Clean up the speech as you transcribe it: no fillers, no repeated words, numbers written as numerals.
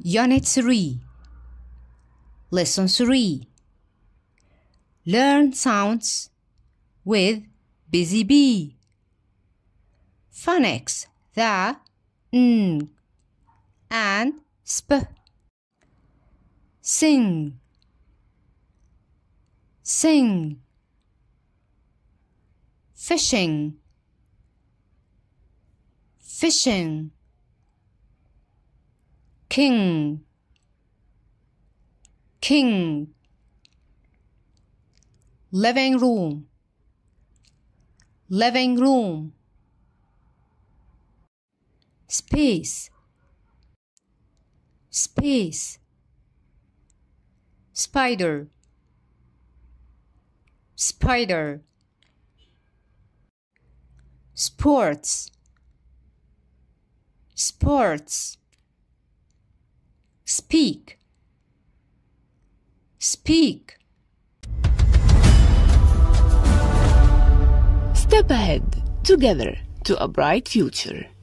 Unit 3 Lesson 3 Learn sounds with busy bee. Phonics the ng and sp. Sing, sing. Fishing, fishing. King, king. Living room, living room. Space, space. Spider, spider. Sports, sports. Speak, speak. Step ahead together to a bright future.